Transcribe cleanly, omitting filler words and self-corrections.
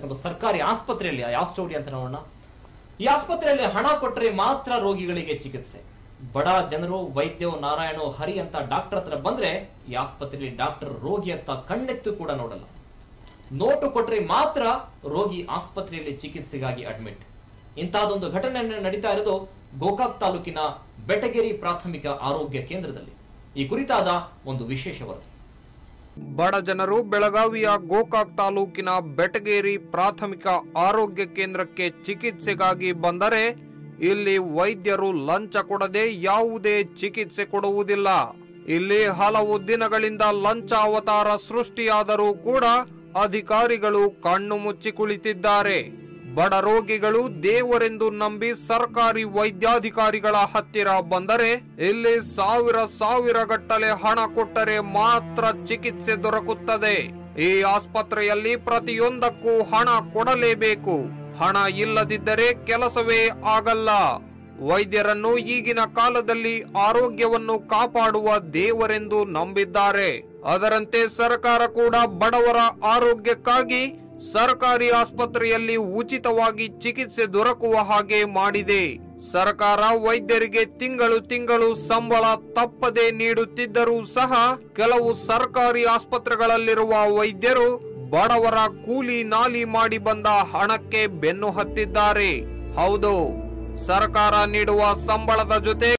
ಒಂದು ಸರ್ಕಾರಿ ಆಸ್ಪತ್ರೆಯಲ್ಲಿ, ಯಾವ ಸ್ಟೋರಿ ಅಂತ ನೋಡೋಣ. ಈ ಆಸ್ಪತ್ರೆಯಲ್ಲಿ ಹಣ ಕೊಟ್ಟರೆ ಮಾತ್ರ ರೋಗಿಗಳಿಗೆ ಚಿಕಿತ್ಸೆ. ಬಡ ಜನರು ವೈದ್ಯೋ ನಾರಾಯಣೋ ಹರಿ ಅಂತ ಡಾಕ್ಟರ್ ಹತ್ರ ಬಂದ್ರೆ ಈ ಆಸ್ಪತ್ರೆಯಲ್ಲಿ ಡಾಕ್ಟರ್ ರೋಗಿ ಅಂತ ಕಣ್ಣೆತ್ತು ಕೂಡ ನೋಡಲ್ಲ. ನೋಟು ಕೊಟ್ಟರೆ ಮಾತ್ರ ರೋಗಿ ಆಸ್ಪತ್ರೆಯಲ್ಲಿ ಚಿಕಿತ್ಸೆಗಾಗಿ ಅಡ್ಮಿಟ್. ಇಂತಹದೊಂದು ಘಟನೆ ನಡೀತಾ ಇರೋದು ಗೋಕಾಕ್ ತಾಲೂಕಿನ ಬೆಟಗೇರಿ ಪ್ರಾಥಮಿಕ ಆರೋಗ್ಯ ಕೇಂದ್ರದಲ್ಲಿ. ಈ ಕುರಿತಾದ ಒಂದು ವಿಶೇಷ ವರದಿ. ಬಡ ಜನರು ಬೆಳಗಾವಿಯ ಗೋಕಾಕ್ ತಾಲೂಕಿನ ಬೆಟಗೇರಿ ಪ್ರಾಥಮಿಕ ಆರೋಗ್ಯ ಕೇಂದ್ರಕ್ಕೆ ಚಿಕಿತ್ಸೆಗಾಗಿ ಬಂದರೆ ಇಲ್ಲಿ ವೈದ್ಯರು ಲಂಚ ಕೊಡದೆ ಯಾವುದೇ ಚಿಕಿತ್ಸೆ ಕೊಡುವುದಿಲ್ಲ. ಇಲ್ಲಿ ಹಲವು ದಿನಗಳಿಂದ ಲಂಚ ಅವತಾರ ಸೃಷ್ಟಿಯಾದರೂ ಕೂಡ ಅಧಿಕಾರಿಗಳು ಕಣ್ಣು ಮುಚ್ಚಿ ಕುಳಿತಿದ್ದಾರೆ. ಬಡ ರೋಗಿಗಳು ದೇವರೆಂದು ನಂಬಿ ಸರ್ಕಾರಿ ವೈದ್ಯಾಧಿಕಾರಿಗಳ ಹತ್ತಿರ ಬಂದರೆ ಇಲ್ಲಿ ಸಾವಿರ ಗಟ್ಟಲೆ ಹಣ ಕೊಟ್ಟರೆ ಮಾತ್ರ ಚಿಕಿತ್ಸೆ ದೊರಕುತ್ತದೆ. ಈ ಆಸ್ಪತ್ರೆಯಲ್ಲಿ ಪ್ರತಿಯೊಂದಕ್ಕೂ ಹಣ ಕೊಡಲೇಬೇಕು. ಹಣ ಇಲ್ಲದಿದ್ದರೆ ಕೆಲಸವೇ ಆಗಲ್ಲ. ವೈದ್ಯರನ್ನು ಈಗಿನ ಕಾಲದಲ್ಲಿ ಆರೋಗ್ಯವನ್ನು ಕಾಪಾಡುವ ದೇವರೆಂದು ನಂಬಿದ್ದಾರೆ. ಅದರಂತೆ ಸರ್ಕಾರ ಕೂಡ ಬಡವರ ಆರೋಗ್ಯಕ್ಕಾಗಿ ಸರ್ಕಾರಿ ಆಸ್ಪತ್ರೆಯಲ್ಲಿ ಉಚಿತವಾಗಿ ಚಿಕಿತ್ಸೆ ದೊರಕುವ ಹಾಗೆ ಮಾಡಿದೆ. ಸರ್ಕಾರ ವೈದ್ಯರಿಗೆ ತಿಂಗಳು ಸಂಬಳ ತಪ್ಪದೆ ನೀಡುತ್ತಿದ್ದರೂ ಸಹ ಕೆಲವು ಸರ್ಕಾರಿ ಆಸ್ಪತ್ರೆಗಳಲ್ಲಿರುವ ವೈದ್ಯರು ಬಡವರ ಕೂಲಿ ನಾಲಿ ಮಾಡಿ ಬಂದ ಹಣಕ್ಕೆ ಬೆನ್ನು ಹತ್ತಿದ್ದಾರೆ. ಹೌದು, ಸರ್ಕಾರ ನೀಡುವ ಸಂಬಳದ ಜೊತೆ